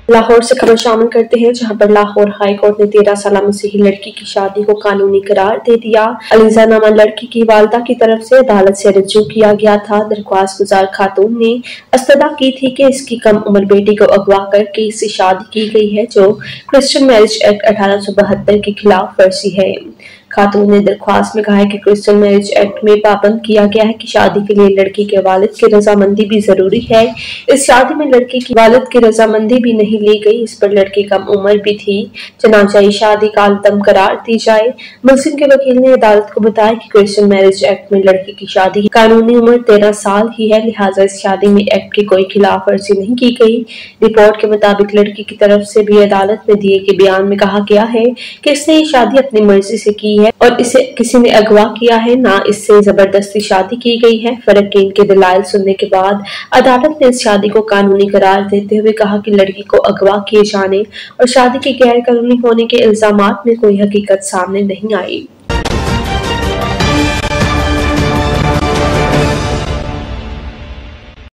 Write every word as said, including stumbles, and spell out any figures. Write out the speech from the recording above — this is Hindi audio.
लाहौर से खबर शामिल करते हैं, जहां पर लाहौर हाई कोर्ट ने तेरह साल मसीही लड़की की शादी को कानूनी करार दे दिया। अलीजा नामा लड़की की वालदा की तरफ से अदालत से रजू किया गया था। दरख्वास्त गुजार खातून ने अस्तदा की थी कि इसकी कम उम्र बेटी को अगवा करके इससे शादी की गई है, जो क्रिश्चियन मैरिज एक्ट अठारह सौ बहत्तर के खिलाफ वर्जी है। खातून ने दरख्वास्त में कहा है कि क्रिश्चियन मैरिज एक्ट में पाबंद किया गया है कि शादी के लिए लड़की के वालिद की रजामंदी भी जरूरी है। इस शादी में लड़की की वालिद की रजामंदी भी नहीं ली गई। इस पर लड़की कम उम्र भी थी। चनाचा ये शादी कालतम करार दी जाए। मुल्जिम के वकील ने अदालत को बताया कि क्रिश्चियन मैरिज एक्ट में लड़की की शादी की कानूनी उम्र तेरह साल ही है, लिहाजा इस शादी में एक्ट की कोई खिलाफ वर्जी नहीं की गई। रिपोर्ट के मुताबिक लड़की की तरफ से भी अदालत में दिए गए बयान में कहा गया है कि इसने ये शादी अपनी मर्जी से की है और इसे किसी ने अगवा किया है, ना इससे जबरदस्ती शादी की गई है। फरीकीन के दलाइल सुनने के बाद अदालत ने इस शादी को कानूनी करार देते हुए कहा कि लड़की को अगवा किए जाने और शादी के गैर कानूनी होने के इल्जामात में कोई हकीकत सामने नहीं आई।